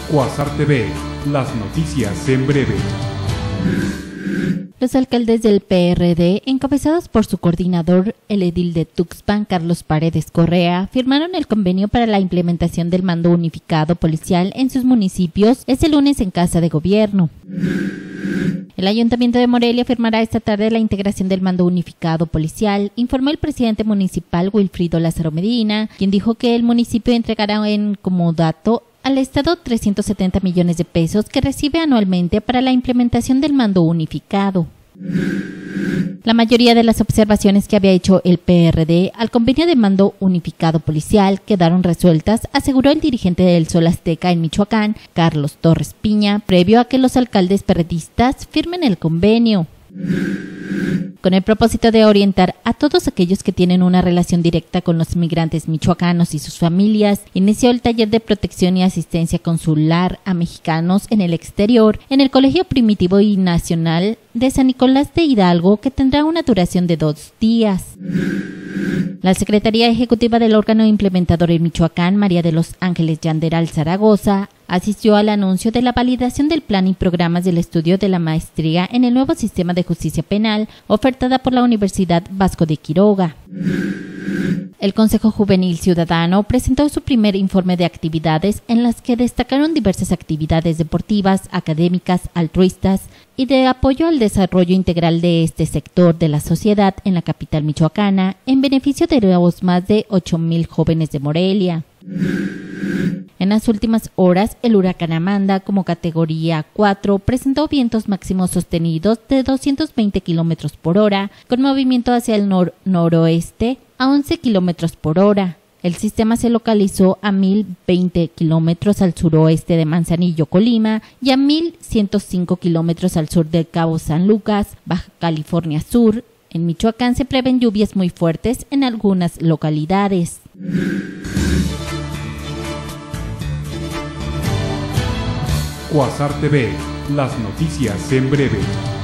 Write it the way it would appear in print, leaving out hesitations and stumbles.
Quasar TV, las noticias en breve. Los alcaldes del PRD, encabezados por su coordinador, el edil de Tuxpan, Carlos Paredes Correa, firmaron el convenio para la implementación del mando unificado policial en sus municipios este lunes en Casa de Gobierno. El Ayuntamiento de Morelia firmará esta tarde la integración del mando unificado policial, informó el presidente municipal Wilfrido Lázaro Medina, quien dijo que el municipio entregará en comodato al Estado 370 millones de pesos que recibe anualmente para la implementación del mando unificado. La mayoría de las observaciones que había hecho el PRD al convenio de mando unificado policial quedaron resueltas, aseguró el dirigente del Sol Azteca en Michoacán, Carlos Torres Piña, previo a que los alcaldes perredistas firmen el convenio. Con el propósito de orientar a todos aquellos que tienen una relación directa con los migrantes michoacanos y sus familias, inició el taller de protección y asistencia consular a mexicanos en el exterior en el Colegio Primitivo y Nacional de San Nicolás de Hidalgo, que tendrá una duración de 2 días. La Secretaría Ejecutiva del órgano implementador en Michoacán, María de los Ángeles Yanderal Zaragoza, asistió al anuncio de la validación del plan y programas del estudio de la maestría en el nuevo sistema de justicia penal ofertada por la Universidad Vasco de Quiroga. El Consejo Juvenil Ciudadano presentó su primer informe de actividades en las que destacaron diversas actividades deportivas, académicas, altruistas y de apoyo al desarrollo integral de este sector de la sociedad en la capital michoacana, en beneficio de los más de 8,000 jóvenes de Morelia. En las últimas horas, el huracán Amanda, como categoría 4, presentó vientos máximos sostenidos de 220 kilómetros por hora, con movimiento hacia el noroeste a 11 kilómetros por hora. El sistema se localizó a 1,020 kilómetros al suroeste de Manzanillo, Colima, y a 1,105 kilómetros al sur del Cabo San Lucas, Baja California Sur. En Michoacán se prevén lluvias muy fuertes en algunas localidades. Quasar TV, las noticias en breve.